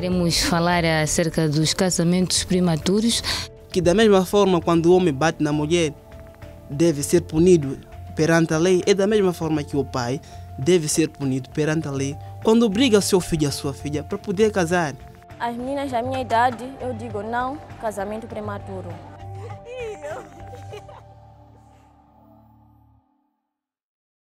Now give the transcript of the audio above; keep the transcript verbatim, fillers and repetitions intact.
Iremos falar acerca dos casamentos prematuros. Que da mesma forma, quando o homem bate na mulher, deve ser punido perante a lei, é da mesma forma que o pai deve ser punido perante a lei quando obriga seu filho e a sua filha para poder casar. As meninas da minha idade, eu digo não, casamento prematuro.